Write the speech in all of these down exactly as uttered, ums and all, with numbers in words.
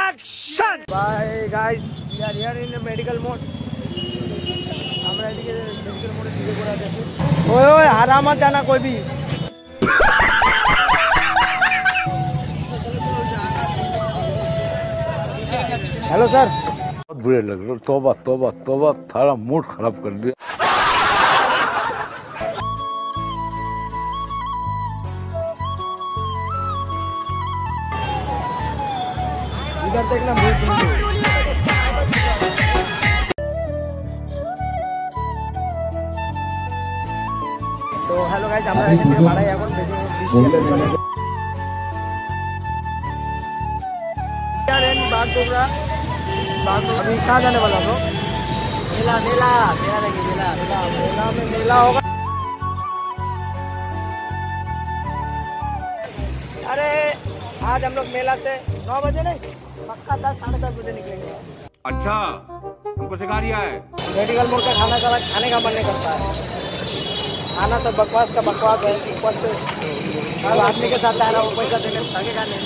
Action! Bye guys, we are here in the medical mode. আমরা এদিকে medical মোড়ে ঢুকে পড়ে আছি। ওই ওই হারাম মত জানা कोई भी। Hello sir. बहुत बुरे लग रहे हो। तौबा तौबा तौबा, थारा मूड खराब कर दिया। इधर देखना भूत तो हेलो गाइस, আমরা এখান থেকে বাড়াই এখন বেশি বৃষ্টি হবে यार। इन बागडोगरा बागडोगरा अभी कहाँ जाने वाला हो? मेला मेला मेला देखिए मेला मेला में मेला होगा। अरे आज हम लोग मेला से नौ बजे नहीं पक्का दस साढ़े दस बजे निकलेंगे। अच्छा, हमको सिखा रिया है। मेडिकल मोड़ का खाना खाना खाने का मन नहीं करता है। खाना तो बकवास का बकवास है। ऊपर से हर आदमी के साथ आना वो पैसा देने लगेगा नहीं।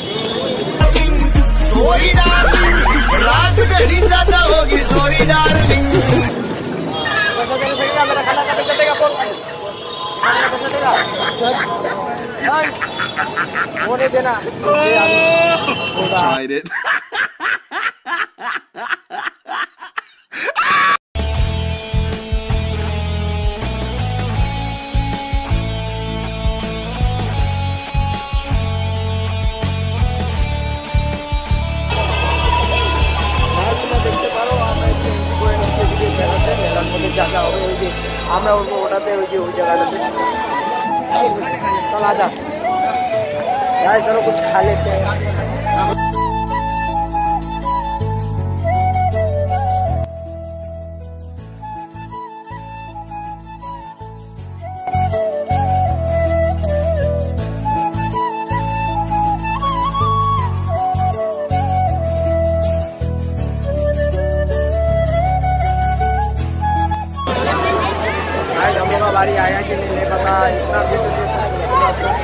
रात गहरी ज्यादा होगी सॉरी डार्लिंग। पैसा देने लगेगा, मेरा खाना का पैसा देगा। बोल खाने का पैसा देगा सर? वो नहीं देना। Tried it. জায়গা হবে ওই যে আমরা উঠবো ওটাতে, ওই যে ওই জায়গাটাতে। चल आजा यार, चलो कुछ खा लेते हैं। बारी आया कि नहीं नहीं पता। इतना भी तो देख सकते हो।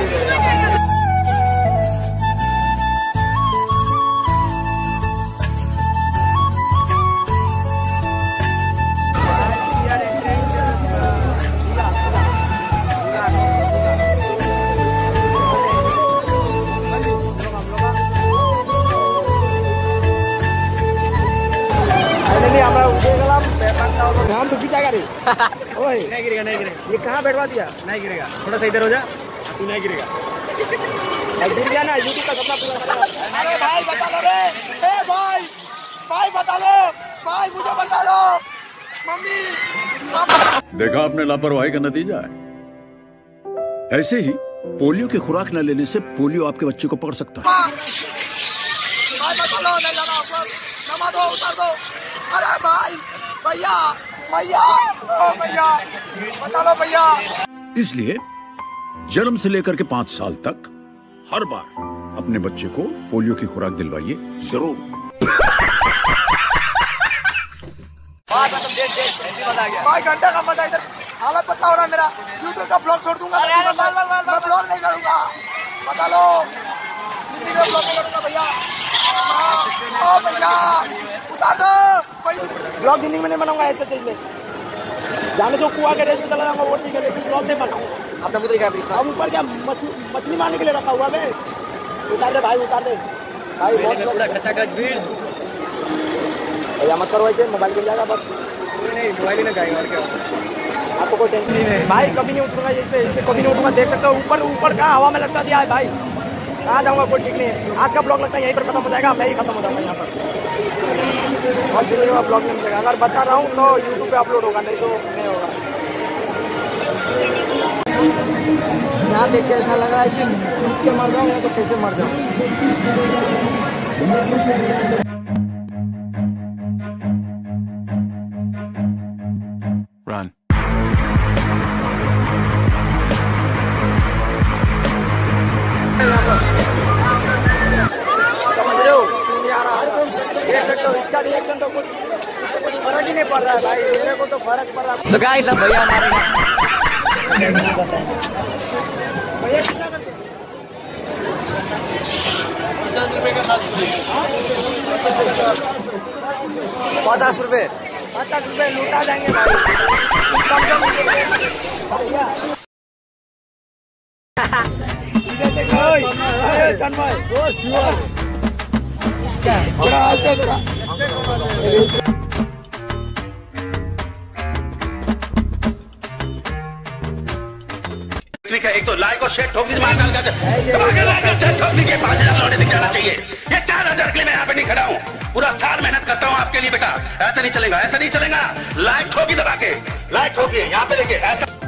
আমরা উঠে গেলাম। हम तो गिर जाएगा रे। ओए नहीं गिरेगा नहीं गिरेगा। ये कहाँ बैठवा दिया? नहीं गिरेगा, थोड़ा सा इधर हो जा, तू नहीं गिरेगा। गिर गया ना, यूट्यूब का सपना पूरा करेगा। अरे भाई बता लो रे, ए भाई भाई बता लो भाई, मुझे बता लो। मम्मी देखा आपने लापरवाही का नतीजा है। ऐसे ही पोलियो की खुराक न लेने से पोलियो आपके बच्चे को पकड़ सकता है। भाई बता लो, नहीं जाना आप लोग, नमा दो उतार दो। अरे भाई भैया भैया भैया बता लो भैया। इसलिए जन्म से लेकर के पांच साल तक हर बार अपने बच्चे को पोलियो की खुराक दिलवाइए जरूर। भाई घंटा का मजा, इधर हालत बचा हो रहा है मेरा। यूट्यूब का ब्लॉग छोड़ दूंगा, मैं ब्लॉग नहीं करूंगा। बता लो, हिंदी में ब्लॉग नहीं करूंगा भैया। ओ भैया उतार दो। ब्लॉग हिंदी में नहीं बनाऊंगा, ऐसे चीज में जाने से कुआ के रेस में चला जाऊंगा। वो ठीक है, लेकिन ब्लॉग से बनाऊं। आपने मुझे क्या प्लीज? अब ऊपर क्या मछली मारने के लिए रखा हुआ है? उतार दे भाई, उतार दे भाई। बहुत खचा खच भीड़ भैया मत करो ऐसे, मोबाइल गिर जाएगा बस। नहीं, मोबाइल ही ना जाएगा और क्या। आपको कोई टेंशन नहीं है भाई, कभी नहीं उतरूंगा इस पे, इस पे कभी नहीं उठूंगा। देख सकते हो ऊपर ऊपर का हवा में लटका दिया है भाई। कहाँ जाऊंगा कोई ठीक नहीं है। आज का ब्लॉग लगता है यहीं पर खत्म हो जाएगा, मैं ही खत्म हो जाऊंगा यहाँ पर। बहुत जरूरी हुआ ब्लॉग नहीं मिलेगा। अगर बचा रहा हूँ तो यूट्यूब पे अपलोड होगा, नहीं तो नहीं होगा। यहाँ देख के ऐसा लग रहा है कि उठ के मर जाऊँ या तो कैसे मर जाऊँ। Run. समझ रहे हो? यार देख सकते हो इसका रिएक्शन तो कुछ, इसको कुछ फर्क ही नहीं पड़ रहा है भाई। मेरे को तो फर्क पड़ रहा है। तो गाइस अब भैया हमारे भैया कितना करते हैं? पचास रुपए का साथ रुपए पचास रुपए लूटा जाएंगे भाई। कम कम तन्मय वो श्योर थोड़ा आगे थोड़ा एक तो लाइक और शेयर ठोक दीजिए, महाकाल का लाइक और शेयर ठोक दीजिए। पाँच हजार लौटे दिख जाना चाहिए। ये चार हजार के लिए मैं यहाँ पे नहीं खड़ा हूँ, पूरा साल मेहनत करता हूँ आपके लिए बेटा। ऐसा नहीं चलेगा, ऐसा नहीं चलेगा। लाइक ठोकी दबा के, लाइक ठोकिए, यहाँ पे देखिए ऐसा।